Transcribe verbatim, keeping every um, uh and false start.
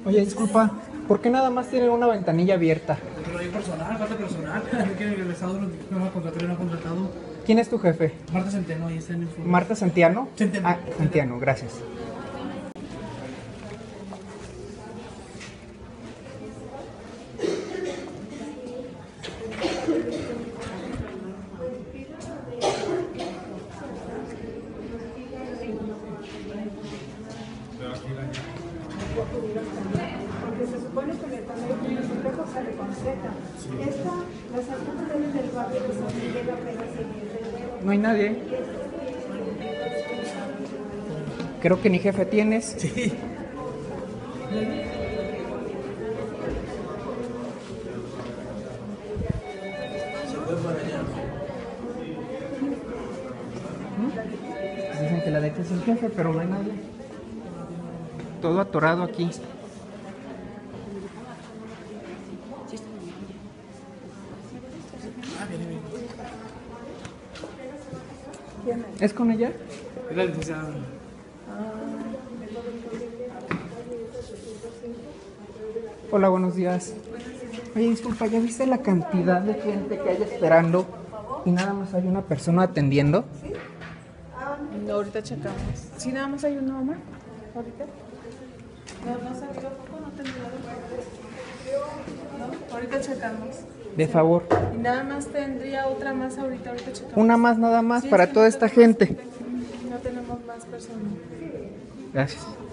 Oye, disculpa, ¿por qué nada más tienen una ventanilla abierta? Pero hay personal, falta personal. Que el Estado no va a contratar y no ha contratado. ¿Quién es tu jefe? Marta Centeno, ahí está en el foro. ¿Marta Santiano? Centeno. Ah, Santiano, gracias. Porque se supone que le tomé unos espejos sale con Z. Esta, la sacamos del barrio de San Miguel apenas en No hay nadie. Creo que ni jefe tienes. Sí. Se fue para allá. Dicen que la dejes el jefe, pero no hay nadie. Todo atorado aquí. Ah, viene, viene. ¿Es con ella? Es la licenciada. Hola, buenos días. Oye, disculpa, ¿ya viste la cantidad de gente que hay esperando y nada más hay una persona atendiendo? No, ahorita checamos. ¿Sí nada más hay uno, mamá? ¿Ahorita? No, no ha salido poco, no tendría. No, ahorita checamos. De favor. Y nada más tendría otra más ahorita, ahorita checamos. Una más nada más Sí, para es que toda no esta tenemos- gente. No tenemos más personas. Gracias.